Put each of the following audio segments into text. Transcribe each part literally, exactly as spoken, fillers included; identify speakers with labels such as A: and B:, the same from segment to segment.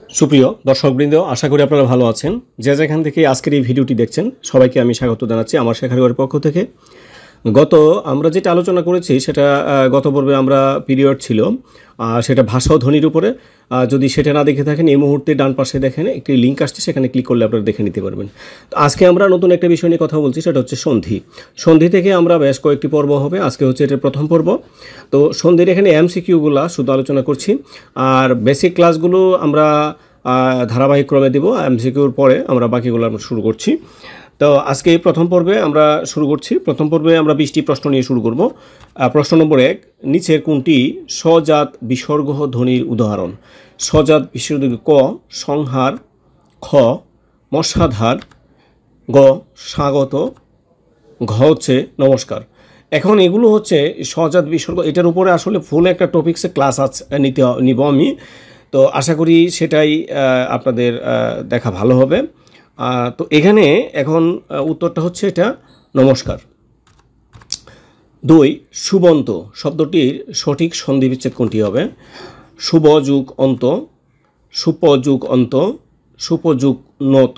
A: সুপ্রিয় দর্শকবৃন্দ, আশা করি আপনারা ভালো আছেন। যে যেখান থেকে আজকের এই ভিডিওটি দেখছেন সবাইকে আমি স্বাগত জানাচ্ছি আমার শেখার ঘরের পক্ষ থেকে। গত আমরা যেটা আলোচনা করেছি সেটা গত পর্বে আমরা পিরিয়ড ছিল, সেটা ভাষা ও ধ্বনির উপরে। যদি সেটা না দেখে থাকেন এই মুহূর্তে ডান পাশে দেখেন একটি লিঙ্ক আসছে, সেখানে ক্লিক করলে আপনারা দেখে নিতে পারবেন। তো আজকে আমরা নতুন একটা বিষয় নিয়ে কথা বলছি, সেটা হচ্ছে সন্ধি। সন্ধি থেকে আমরা বেশ কয়েকটি পর্ব হবে, আজকে হচ্ছে এটার প্রথম পর্ব। তো সন্ধির এখানে এমসিকিউগুলো শুধু আলোচনা করছি, আর বেসিক ক্লাসগুলো আমরা ধারাবাহিক ক্রমে দেব। এমসিকিউর পরে আমরা বাকিগুলো শুরু করছি। তো আজকে এই প্রথম পর্বে আমরা শুরু করছি। প্রথম পর্বে আমরা বিশটি প্রশ্ন নিয়ে শুরু করব। প্রশ্ন নম্বর এক, নিচের কোনটি স্বজাত বিসর্গ ধ্বনির উদাহরণ? স্বজাত বিসর্গ ক সংহার, খ মশাধার, গ স্বাগত, ঘ হচ্ছে নমস্কার। এখন এগুলো হচ্ছে স্বজাত বিসর্গ, এটার উপরে আসলে ফুল একটা টপিক্সে ক্লাস আছে নিতে নিব আমি। তো আশা করি সেটাই আপনাদের দেখা ভালো হবে। তো এখানে এখন উত্তরটা হচ্ছে এটা নমস্কার। দুই, সুবন্ত শব্দটির সঠিক সন্ধিবিচ্ছেদ কোনটি হবে? শুভ যুগ অন্ত, সুপযুগ অন্ত, সুপযুগ নত,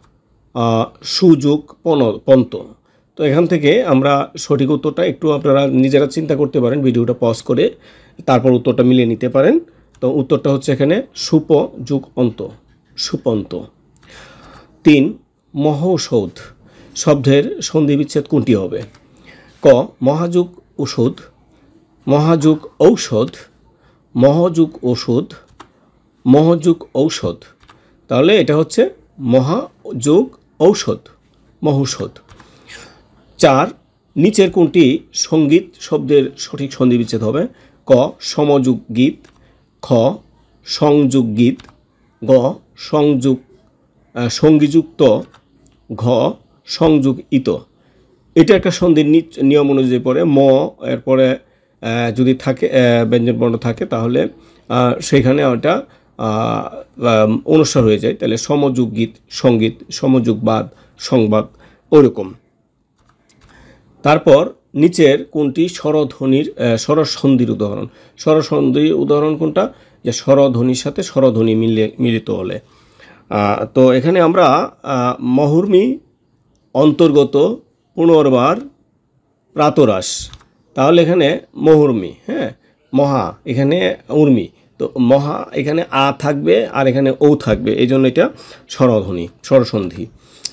A: সুযুগ পন পন্ত। তো এখান থেকে আমরা সঠিক উত্তরটা একটু আপনারা নিজেরা চিন্তা করতে পারেন, ভিডিওটা পজ করে তারপর উত্তরটা মিলিয়ে নিতে পারেন। তো উত্তরটা হচ্ছে এখানে সুপযুগ অন্ত, সুপন্ত। তিন, মহৌষধ শব্দের সন্ধিবিচ্ছেদ কোনটি হবে? ক মহাযুগ ওষুধ, মহাযুগ ঔষধ, মহাযুগ ওষুধ, মহাযুগ ঔষধ। তাহলে এটা হচ্ছে মহাযুগ ঔষধ, মহৌষধ। চার, নিচের কোনটি সঙ্গীত শব্দের সঠিক সন্ধিবিচ্ছেদ হবে? ক সমযুগ গীত, খ সংযুগ গীত, গ সংযুগ সঙ্গীযুক্ত, ঘ সংযুগ ইত। এটা একটা সন্ধির নিয়ম অনুযায়ী পড়ে। ম এরপরে যদি থাকে ব্যঞ্জনবর্ণ থাকে তাহলে সেখানে ওটা অনুস্বার হয়ে যায়, তাহলে সমযুগ গীত সঙ্গীত, সমযুগ বাদ সংবাদ, ওরকম। তারপর নিচের কোনটি স্বরধ্বনির স্বরসন্ধির উদাহরণ? স্বরসন্ধির উদাহরণ কোনটা? যে স্বরধ্বনির সাথে স্বরধ্বনি মিলে মিলিত হলে। তো এখানে আমরা মহুর্মি অন্তর্গত পুনর্বার প্রাতরাস, তাহলে এখানে মহুর্মি, হ্যাঁ মহা এখানে উর্মি, তো মহা এখানে আ থাকবে আর এখানে ও থাকবে, এই জন্য এটা স্বরধ্বনি, স্বরসন্ধি।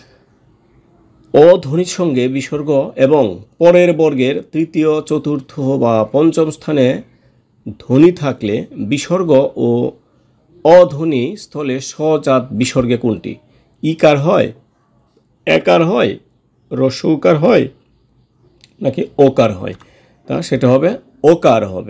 A: অ ধ্বনির সঙ্গে বিসর্গ এবং পরের বর্গের তৃতীয় চতুর্থ বা পঞ্চম স্থানে ধ্বনি থাকলে বিসর্গ ও অধ্বনি স্থলে স্বজাত বিসর্গে কোনটি? ইকার হয়, একার হয়, রস্যকার হয়, নাকি ওকার হয়? তা সেটা হবে ওকার হবে।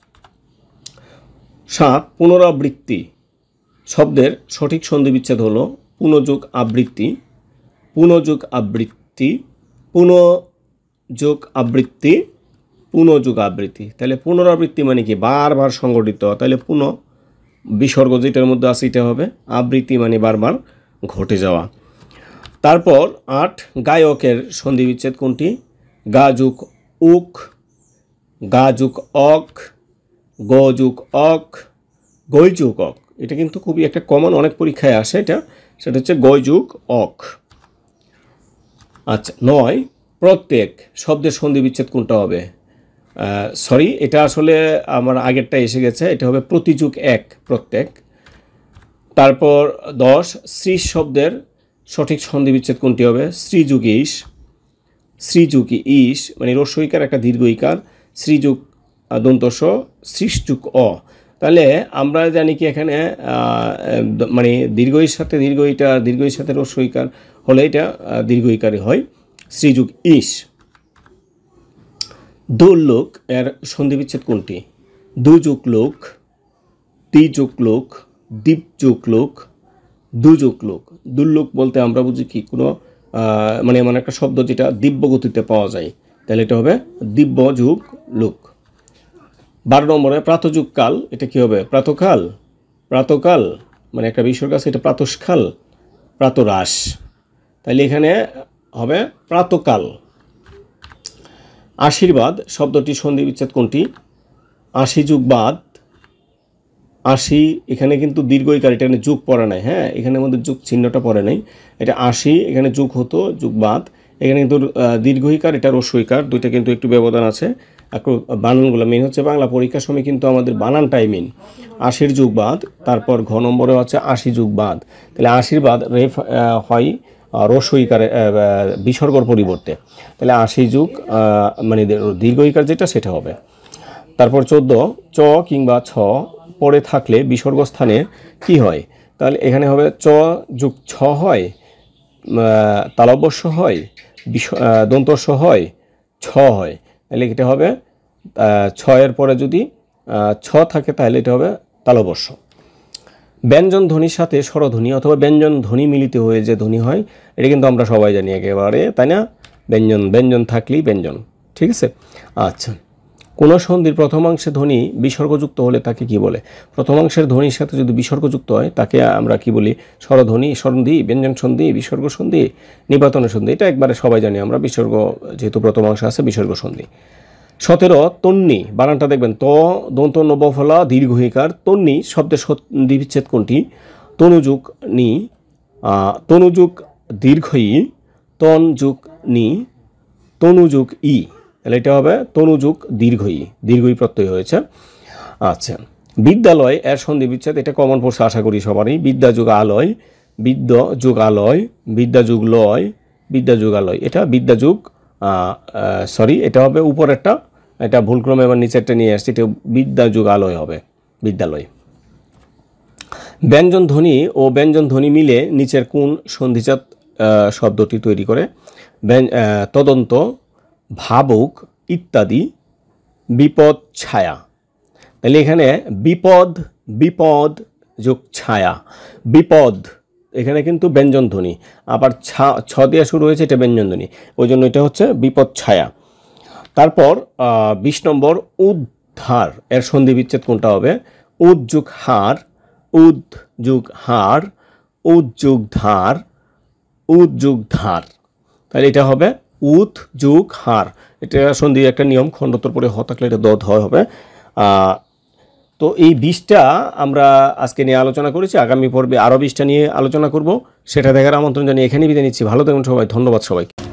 A: সাত, পুনরাবৃত্তি শব্দের সঠিক সন্ধিবিচ্ছেদ হলো পুনযোগ আবৃত্তি, পুনযোগ আবৃত্তি, পুনযোগ আবৃত্তি, পুনযোগ আবৃত্তি। তাহলে পুনরাবৃত্তি মানে কি? বারবার সংঘটিত, তাহলে পুন বিসর্গ যেটার মধ্যে আছে এটা হবে, আবৃত্তি মানে বারবার ঘটে যাওয়া। তারপর আট, গায়কের সন্ধিবিচ্ছেদ কোনটি? গা যুগ উক, গা যুগ অক, গ যুগ অক, গৈ যুগ অক। এটা কিন্তু খুবই একটা কমন, অনেক পরীক্ষায় আসে এটা, সেটা হচ্ছে গৈ যুগ অক। আচ্ছা, নয়, প্রত্যেক শব্দের সন্ধিবিচ্ছেদ কোনটা হবে? সরি, এটা আসলে আমার আগেরটা এসে গেছে, এটা হবে প্রতিযুগ এক, প্রত্যেক। তারপর দশ, শ্রী শব্দের সঠিক সন্ধিবিচ্ছেদ কোনটি হবে? শ্রীযুগ ইস, শ্রীযুগ ইস মানে রস্যইকার একটা দীর্ঘ ইকার, শ্রীযুগ দন্তস, শ্রীযুগ অ। তাহলে আমরা জানি কি এখানে মানে দীর্ঘইর সাথে দীর্ঘ ইটা, দীর্ঘইর সাথে রস্যইকার হলে এটা দীর্ঘ ইকারে হয়, শ্রীযুগ ইস। দুর্লোক এর সন্ধিবিচ্ছেদ কোনটি? দুযুগ লোক, ত্রিযুগ লোক, দ্বীপযুগ লোক, দুযুগ লোক। দুর্লোক বলতে আমরা বুঝি কি? কোনো মানে এমন একটা শব্দ যেটা দিব্য গতিতে পাওয়া যায়, তাহলে এটা হবে দিব্য যুগ লোক। বারো নম্বরে প্রাতযুগ কাল, এটা কি হবে? প্রাতকাল, প্রাতকাল মানে একটা বিসর্গ আছে, এটা প্রাতঃকাল, প্রাতরাস, তাহলে এখানে হবে প্রাতকাল। আশীর্বাদ শব্দটি সন্ধিবিচ্ছেদ কোনটি? আশি যুগ বাদ, আশি এখানে কিন্তু দীর্ঘইকার, এটা এখানে যোগ পড়ে নাই, হ্যাঁ এখানের মধ্যে যোগ চিহ্নটা পড়ে নাই, এটা আশি এখানে যোগ হতো যোগ বাদ, এখানে কিন্তু দীর্ঘইকার এটা রস্বইকার, দুইটা কিন্তু একটু ব্যবধান আছে। একটু বানানগুলো মেন হচ্ছে বাংলা পরীক্ষার সময় কিন্তু আমাদের বানানটাই মেন। আশির যোগ বাদ, তারপর ঘ নম্বরে হচ্ছে আশি যোগ বাদ, তাহলে আশির বাদ রেফ হয় রস্বইকারে বিসর্গর পরিবর্তে, তাহলে আশি যুগ মানে দীর্ঘইকার যেটা সেটা হবে। তারপর চোদ্দ চ কিংবা ছ পরে থাকলে বিসর্গ স্থানে কি হয়, তাহলে এখানে হবে চ যুগ ছ হয়, তালব্যস্য হয়, দন্তস্য হয়, ছ হয়, তাহলে এটা হবে ছয়ের পরে যদি ছ থাকে তাহলে এটা হবে তালব্যস্য। ব্যঞ্জন ধ্বনির সাথে স্বরধ্বনি অথবা ব্যঞ্জন ধ্বনি মিলিত হয়ে যে ধ্বনি হয়, এটা কিন্তু আমরা সবাই জানি একেবারে, তাই না? ব্যঞ্জন ব্যঞ্জন থাকলেই ব্যঞ্জন, ঠিক আছে। আচ্ছা, কোনো সন্ধির প্রথমাংশে ধ্বনি বিসর্গযুক্ত হলে তাকে কি বলে? প্রথমাংশের ধ্বনির সাথে যদি বিসর্গযুক্ত হয় তাকে আমরা কি বলি? স্বরধ্বনি, সন্ধি, ব্যঞ্জন সন্ধি, বিসর্গ সন্ধি, নিপাতন সন্ধি, এটা একবারে সবাই জানি আমরা, বিসর্গ যেহেতু প্রথমাংশ আছে বিসর্গ সন্ধি। সতেরো তন্নি, বানানটা দেখবেন ত দন্ত নবফলা দীর্ঘইকার, তন্নি শব্দের সন্ধি বিচ্ছেদ কোনটি? তনুযুগ নি, তনুযুগ দীর্ঘই, তন যুগ নি, তনুযুগ ই, তাহলে এটা হবে তনুযুগ দীর্ঘই, দীর্ঘই প্রত্যয় হয়েছে। আচ্ছা, বিদ্যালয় এর সন্ধি বিচ্ছেদ, এটা কমন পড়ছে আশা করি সবারই। বিদ্যা যুগ আলয়, বিদ্য যুগ আলয়, বিদ্যা যুগ লয়, বিদ্যা যুগ আলয়, এটা বিদ্যা যুগ সরি এটা হবে উপরেরটা, এটা ভুলক্রমে এবার নিচেরটা নিয়ে আসছি, এটা বিদ্যা যুগ আলয় হবে, বিদ্যালয়। ব্যঞ্জন ধ্বনি ও ব্যঞ্জন ধ্বনি মিলে নিচের কোন সন্ধিজাত শব্দটি তৈরি করে? তদন্ত, ভাবুক ইত্যাদি, বিপদ ছায়া, তাহলে এখানে বিপদ, বিপদ যোগ ছায়া, বিপদ এখানে কিন্তু ব্যঞ্জন ধ্বনি, আবার ছা ছ দিয়ে শুরু হয়েছে, এটা ব্যঞ্জন ধ্বনি, ওই জন্য এটা হচ্ছে বিপদ ছায়া। তারপর বিশ নম্বর উদ্ধার এর সন্ধি বিচ্ছেদ কোনটা হবে? উদ যুগ হার, উদ যুগ হার, উদ যুগ ধার, উদ যুগ ধার, তাহলে এটা হবে উদ যুগ হার, এটা সন্ধি একটা নিয়ম, খণ্ডতর পরে হ থাকলে এটা দ ধ হবে। তো এই বিশটা আমরা আজকে নিয়ে আলোচনা করেছি, আগামী পর্বে আরও বিশটা নিয়ে আলোচনা করব, সেটা দেখার আমন্ত্রণ জানিয়ে এখানেই বিদায় নিচ্ছি। ভালো থাকুন সবাই, ধন্যবাদ সবাইকে।